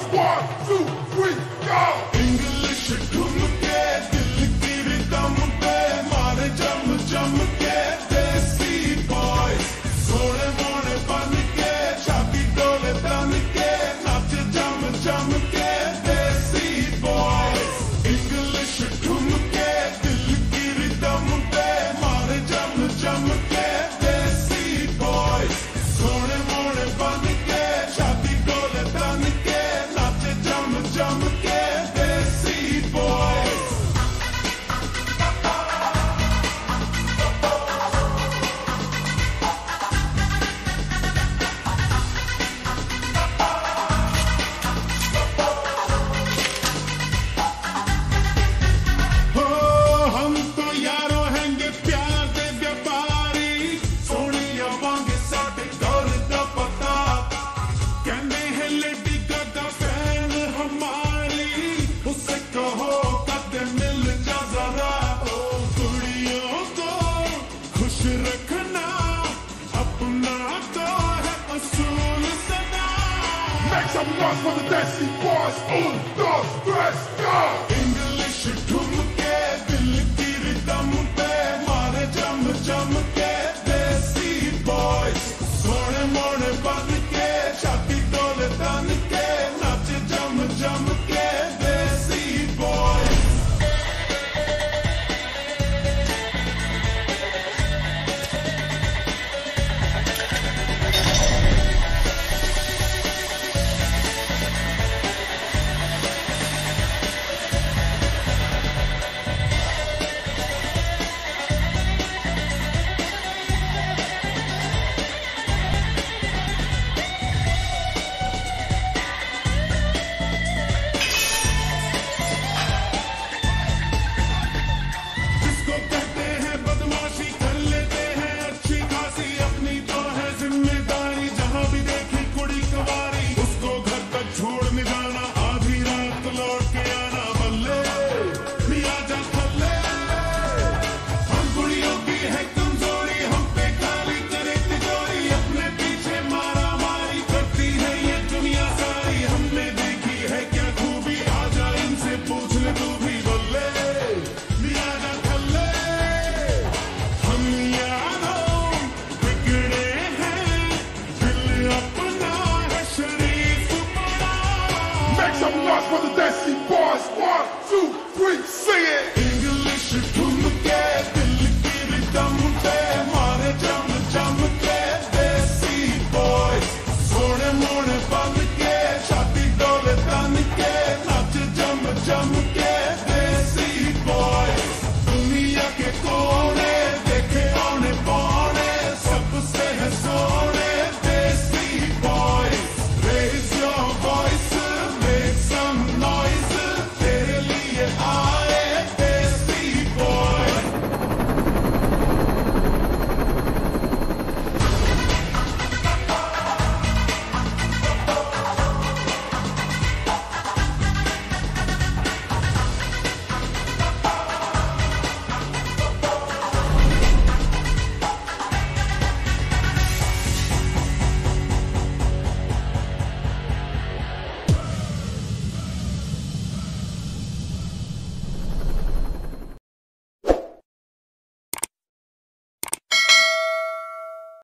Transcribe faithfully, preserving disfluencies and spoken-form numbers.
boys. One, two, three, go. English ढूंढके दिल की rhythm पे मारे जम जम के देसी boys. सोने मोने बन के छाती डोले तन के नाचे जम जम के देसी boys. English ढूंढके दिल की रिदम पे मारे जम जम के देसी boys. सोने मोने बन के छाती डोले तन के नाचे जम जम के देसी boys. हो हम तो यारों हैंगे प्यार दे व्यापारी सोनिया वांगे साडे गौर दा पता कहने हैं लेडी गागा फैन हमारी उससे कहो कदे मिल जा जरा ओ कुड़ियों को खुश रखना अपना तो है असूल सदा. Make some noise for the Desi boys. Un, dos, tres, go. English ढूंढके दिल की रिदम पे मारे जम जम के देसी boys. सोने मोने बन के छाती डोले तन के नाचे जम जम के देसी boys. जिसको कहते हैं बदमाशी कर लेते हैं अच्छी खासी अपनी तो है जिम्मेदारी. जहां भी देखी कुड़ी कवारी उसको घर तक छोड़ने जाना आधी रात लौट के आना. बल्ले लिया जा थल्ले हम कुड़ियों की है कमजोरी हम पे खाली करे तिजोरी अपने पीछे मारा मारी करती है ये दुनिया सारी. हमने देखी है क्या खूबी आजा इनसे पूछ ले तू भी. बल्ले लिया जा थल्ले हम यारों बिगड़े हैं दिल अपना है शरीफ बड़ा. Make some noise for the Desi boys. One, two, three, sing it. English